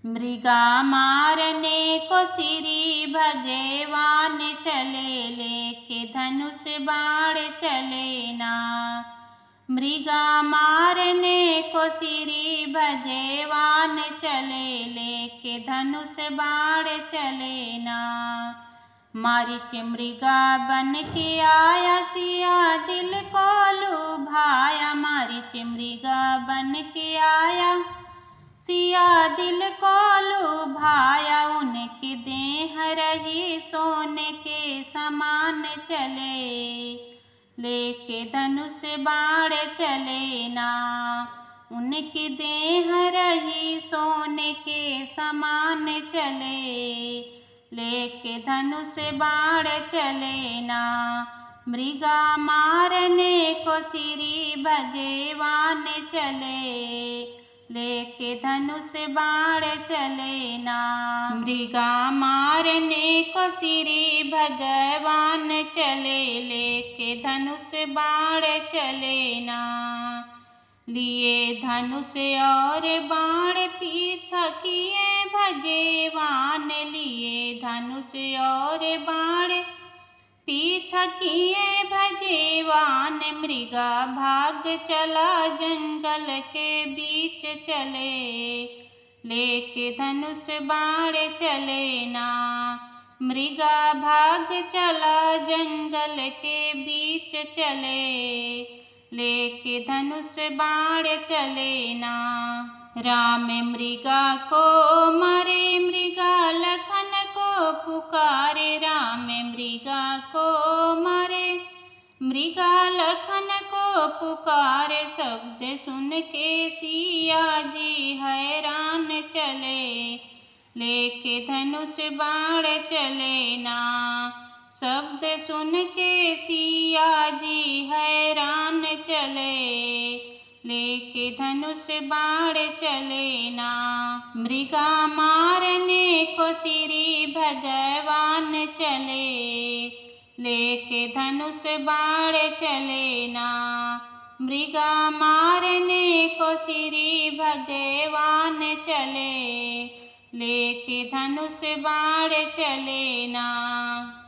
मृगा मारने को श्री भगवान चले, लेके धनुष बाण चले ना। मृगा मारने को श्री भगवान चले, लेके धनुष बाण चले ना। मारीच मृगा बन के आया, सिया दिल को लुभाया। मारीच मृगा बन के आया, सिया दिल को लुभाया। उनकी देह रही सोने के समान चले, लेके धनुष बाण चले ना। उनकी देह रही सोने के समान चले, लेके धनुष बाण चले ना। मृगा मारने को श्री भगवान चले, लेके धनुष बाण चले ना। मृगा मारने को श्री भगवान चले, लेके धनुष बाण चले ना। लिए धनुष और बाण पीछा किए भगवान, लिए धनुष और बाण पीछा किए भगवान। मृगा भाग चला जंगल के बीच चले, लेके धनुष बाण चले ना। मृगा भाग चला जंगल के बीच चले, लेके धनुष बाण चले ना। राम मृगा को मारे, मृगा लखन को पुकारे। राम मृगा को मारे, मृगा लखन को पुकारे। शब्द सुन के सिया जी हैरान चले, लेके धनुष बाण चले ना। शब्द सुन के सिया जी हैरान चले, लेके धनुष बाण चले ना। मृगा मारने को श्री भगवान चले, लेके धनुष बाण चले ना। मृगा मारने को श्री भगवान चले, लेके धनुष बाण चले ना।